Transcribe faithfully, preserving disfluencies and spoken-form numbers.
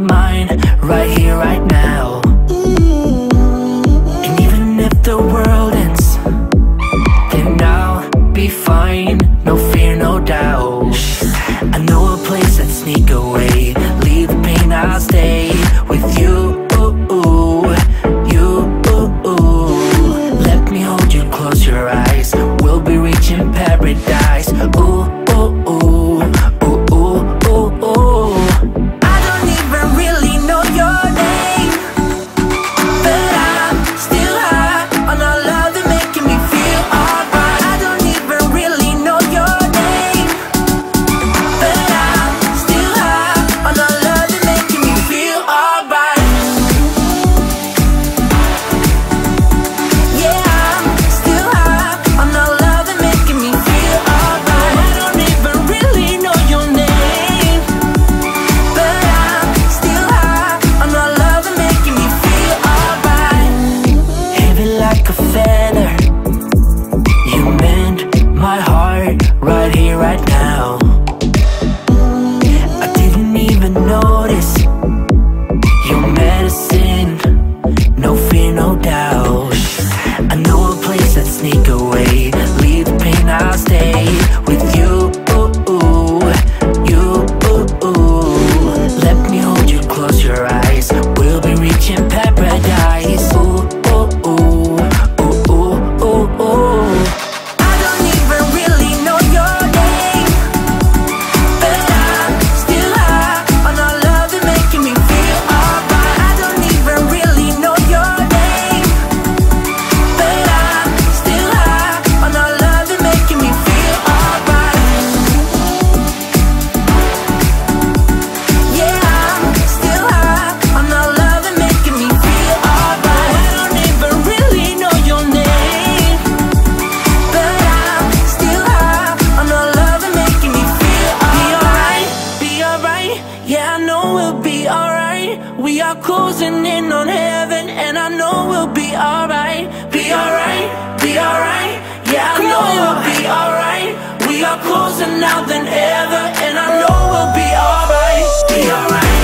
mind, right here, right now. And even if the world ends, then I'll be fine, no fear, no doubt. I know a place that sneak away, leave the pain, I'll stay with you. You, let me hold you, close your eyes, we'll be reaching paradise. Ooh, ooh, ooh, ooh, ooh, ooh, ooh. I don't even really know your name, but I'm still high on our love and making me feel alright. I don't even really know your name, but I'm still high on our love and making me feel alright. Yeah, I'm still high on our love and making me feel alright. I don't even really know your name, but I'm still high on our love and making me feel alright. Heavy like a feather, you mend my heart right here, right now. I didn't even notice your medicine, no fear, no doubt. I know a place that sneak away, leave the pain, I'll stay with you. You, let me hold you, close your eyes, we'll be reaching paradise. Ooh, ooh, ooh, ooh, ooh, ooh, ooh. I don't even really know your name, but I'm still high on our love and making me feel alright. I don't even really know your name, but I'm still high on our love and making me feel alright. Yeah, I'm still high on our love and making me feel alright. I don't even really know your name, but I'm still high on our love and making me feel alright. Be alright, yeah, I know we'll be alright. We are closing in on heaven, and I know we'll be alright. Be alright, be alright, yeah, I know we'll be alright. We are closer now than ever, and I know we'll be alright. Be alright.